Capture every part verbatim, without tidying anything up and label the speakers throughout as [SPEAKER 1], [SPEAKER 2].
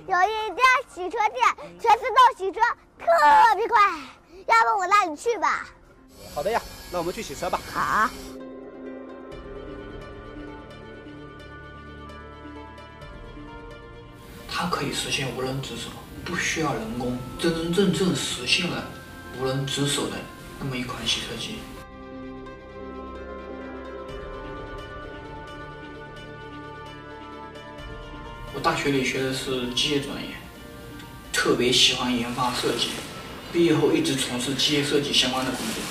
[SPEAKER 1] 有一家洗车店，全自动洗车，特别快。要不我带你去吧？
[SPEAKER 2] 好的呀，那我们去洗车吧。
[SPEAKER 1] 好。
[SPEAKER 3] 它可以实现无人值守，不需要人工，真真正正实现了无人值守的那么一款洗车机。我大学里学的是机械专业，特别喜欢研发设计，毕业后一直从事机械设计相关的工作。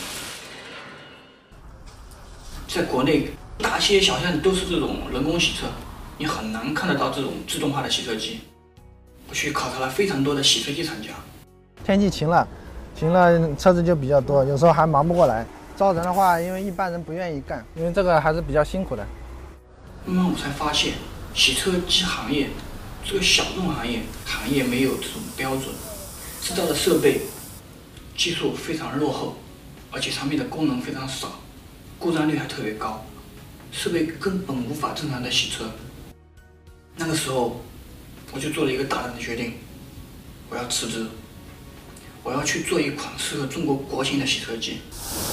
[SPEAKER 3] 在国内，大街小巷都是这种人工洗车，你很难看得到这种自动化的洗车机。我去考察了非常多的洗车机厂家。
[SPEAKER 4] 天气晴了，晴了车子就比较多，有时候还忙不过来。招人的话，因为一般人不愿意干，因为这个还是比较辛苦的。
[SPEAKER 3] 慢慢我才发现，洗车机行业这个小众行业，行业没有这种标准，制造的设备技术非常落后，而且产品的功能非常少，故障率还特别高，设备根本无法正常的洗车。那个时候，我就做了一个大胆的决定，我要辞职，我要去做一款适合中国国情的洗车机。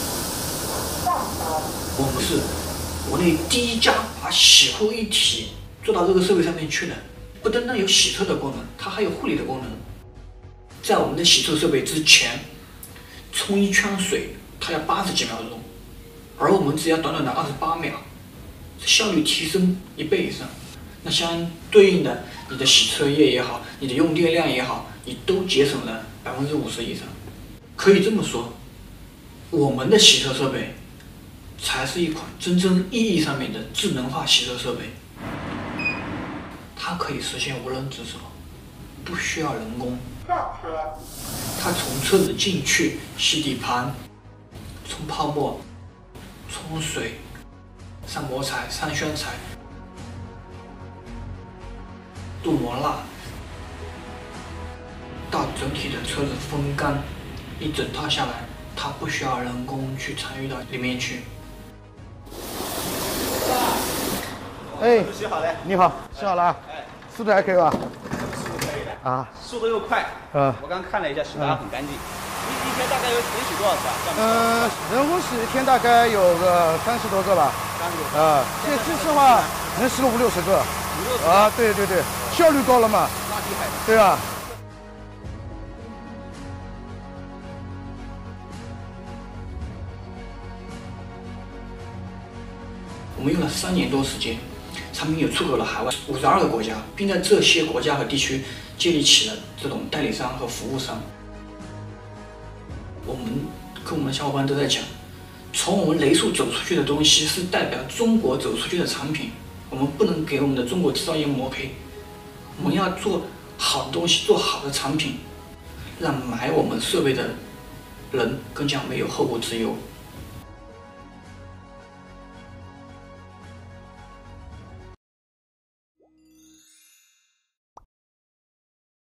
[SPEAKER 3] 我们是国内第一家把洗护一体做到这个设备上面去的，不单单有洗车的功能，它还有护理的功能。在我们的洗车设备之前，冲一圈水它要八十几秒钟，而我们只要短短的二十八秒，效率提升一倍以上。那相对应的，你的洗车液也好，你的用电量也好，你都节省了百分之五十以上。可以这么说，我们的洗车设备才是一款真正意义上面的智能化洗车设备。它可以实现无人值守，不需要人工。它从车子进去洗底盘、冲泡沫、冲水、上磨材、上宣材、镀磨蜡，到整体的车子风干，一整套下来，它不需要人工去参与到里面去。
[SPEAKER 4] 哎，
[SPEAKER 2] 洗好了，
[SPEAKER 4] 你好，洗好了啊？
[SPEAKER 2] 哎，
[SPEAKER 4] 速度还可以吧？
[SPEAKER 2] 速度可以的
[SPEAKER 4] 啊，
[SPEAKER 2] 速度又快。
[SPEAKER 4] 嗯，
[SPEAKER 2] 我刚看了一下，洗得还很干净。一一天大概有能洗多少次啊？
[SPEAKER 4] 呃，人工洗一天大概有个三十多个吧。
[SPEAKER 2] 三十多个。
[SPEAKER 4] 啊，这机器的话能洗了五六十个。
[SPEAKER 2] 五六十个。
[SPEAKER 4] 啊，对对对，效率高了嘛。
[SPEAKER 2] 那厉害。
[SPEAKER 4] 对啊。
[SPEAKER 3] 我们用了三年多时间，产品也出口了海外五十二个国家，并在这些国家和地区建立起了这种代理商和服务商。我们跟我们的小伙伴都在讲，从我们雷数走出去的东西是代表中国走出去的产品，我们不能给我们的中国制造业抹黑，我们要做好的东西，做好的产品，让买我们设备的人更加没有后顾之忧。